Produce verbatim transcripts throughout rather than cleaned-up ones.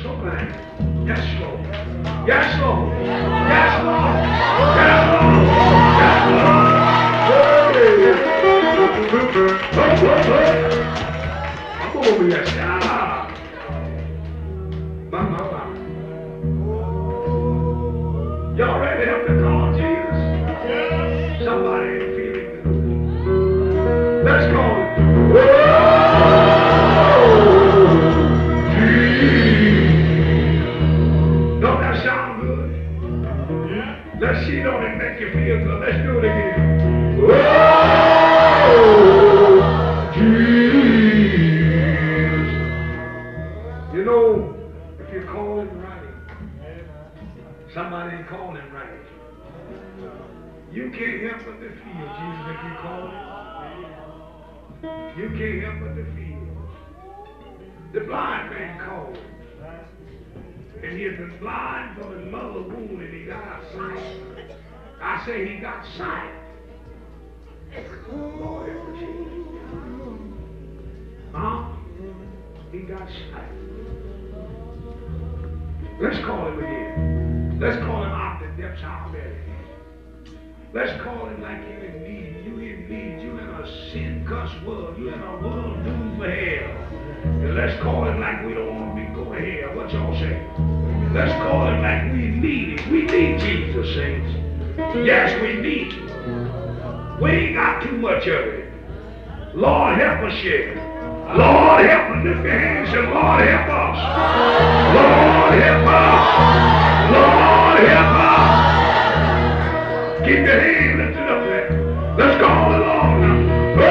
so glad. Yes, Lord. Yes, Lord. Yes, Lord. Yes, Lord. Yes, Lord. I'm over here. Ah. My, my, my. Y'all ready to help me call Jesus? Somebody ain't feeling good. Let's go. Whoa, Jesus. Don't that sound good? Let's see, don't it make you feel good? Let's do it again. Whoa, Jesus. You know, if you call him right, somebody ain't calling him right. You can't help but to feel Jesus if you call him. You can't help but to feel. The blind man called. And he had been blind from his mother's womb and he got sight. I say he got sight. Lord, help us, Jesus. Huh? He got sight. Let's call him again. Let's call him out the depths of our belly. Let's call him like you in need. You in need. You in a sin-cussed world. You in a world doomed for hell. And let's call him like we don't want to be going to hell. What y'all say? Let's call him like we need him. We need Jesus, saints. Yes, we need him. We ain't got too much of it. Lord, help us share. Lord, help us. Lift your hands and Lord, help us. Lord, help us. Lord, help us. Keep your hand lifted up there. Let's call the Lord now. Oh,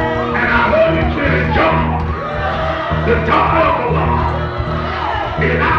the joy of the Lord is our